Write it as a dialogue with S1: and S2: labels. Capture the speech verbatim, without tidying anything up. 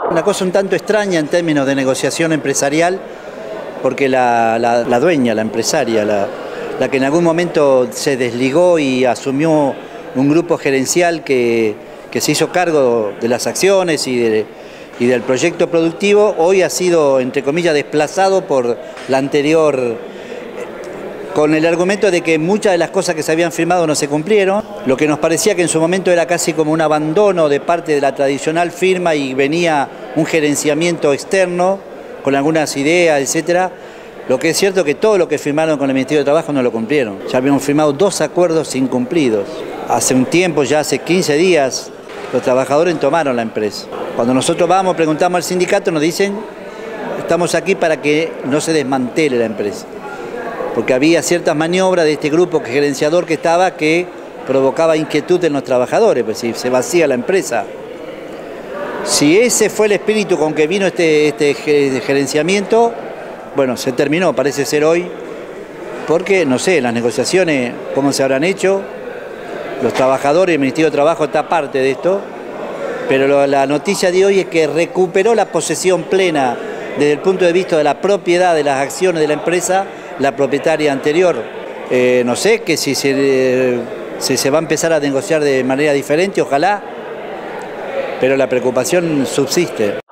S1: Una cosa un tanto extraña en términos de negociación empresarial, porque la, la, la dueña, la empresaria, la, la que en algún momento se desligó y asumió un grupo gerencial que, que se hizo cargo de las acciones y, de, y del proyecto productivo, hoy ha sido, entre comillas, desplazado por la anterior, con el argumento de que muchas de las cosas que se habían firmado no se cumplieron, lo que nos parecía que en su momento era casi como un abandono de parte de la tradicional firma y venía un gerenciamiento externo con algunas ideas, etcétera. Lo que es cierto que todo lo que firmaron con el Ministerio de Trabajo no lo cumplieron. Ya habíamos firmado dos acuerdos incumplidos. Hace un tiempo, ya hace quince días, los trabajadores tomaron la empresa. Cuando nosotros vamos, preguntamos al sindicato, nos dicen, estamos aquí para que no se desmantele la empresa. Porque había ciertas maniobras de este grupo gerenciador que estaba que provocaba inquietud en los trabajadores, pues si se vacía la empresa. Si ese fue el espíritu con que vino este, este gerenciamiento, bueno, se terminó, parece ser hoy, porque, no sé, las negociaciones, cómo se habrán hecho, los trabajadores, el Ministerio de Trabajo está parte de esto, pero lo, la noticia de hoy es que recuperó la posesión plena desde el punto de vista de la propiedad de las acciones de la empresa, la propietaria anterior. Eh, no sé, que si se, eh, si se va a empezar a negociar de manera diferente, ojalá, pero la preocupación subsiste.